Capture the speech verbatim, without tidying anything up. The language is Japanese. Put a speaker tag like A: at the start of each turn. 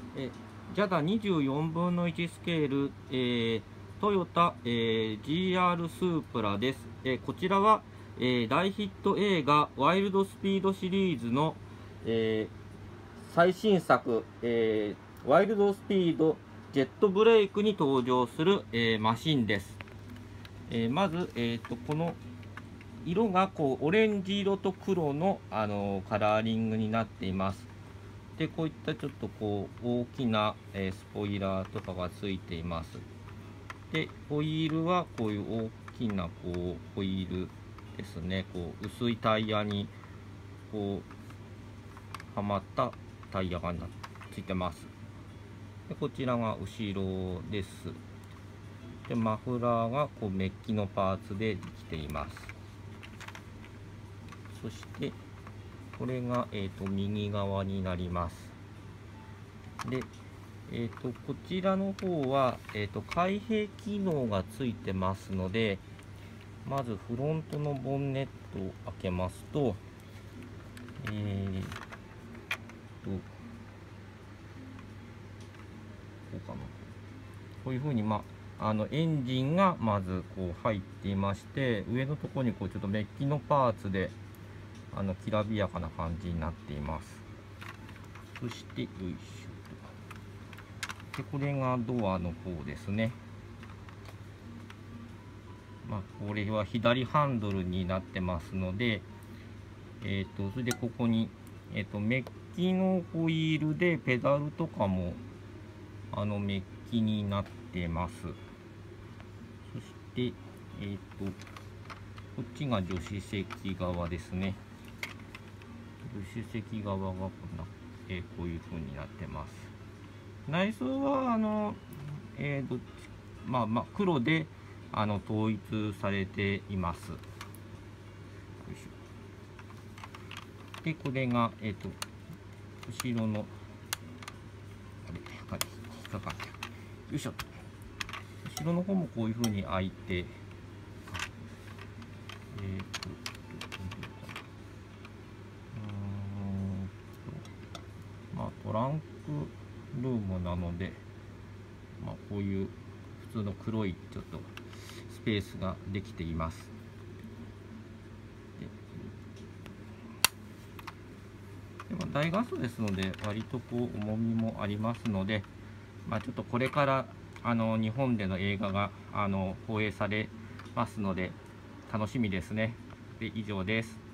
A: えジャダにじゅうよんぶんのいちスケール、えー、トヨタ、えー、ジーアール スープラです。えー、こちらは、えー、大ヒット映画ワイルドスピードシリーズの、えー、最新作、えー、ワイルドスピードジェットブレイクに登場する、えー、マシンです。えー、まず、えー、とこの色がこうオレンジ色と黒の、あのーカラーリングになっています。でこういったちょっとこう大きな、えー、スポイラーとかがついています。でホイールはこういう大きなこうホイールですね。こう薄いタイヤにこうはまったタイヤがついてます。でこちらが後ろです。でマフラーがこうメッキのパーツでできています。そしてこれが、えー、と右側になります。で、えー、とこちらの方は、えー、と開閉機能がついてますので、まずフロントのボンネットを開けますと、えー、とこうかな、こういうふうに、まあ、あのエンジンがまずこう入っていまして、上のところにこうちょっとメッキのパーツであのきらびやかな感じになっています。そしてよいしょと。でこれがドアの方ですね。まあ、これは左ハンドルになってますので、えー、とそれでここに、えー、とメッキのホイールでペダルとかもあのメッキになってます。そして、えー、とこっちが助手席側ですね。助手席側がこんな、えー、こういう風になってます。内装はあの、えー、どっちまあまあ黒であの統一されています。でこれが、えー、と後ろのあれ引っかかった、よいしょ。後ろの方もこういう風に開いて、えー、とまあトランクルームなので、まあ、こういう普通の黒いちょっとスペースができています。ででも大画素ですので割とこう重みもありますので、まあ、ちょっとこれからあの日本での映画があの放映されますので楽しみですね。で以上です。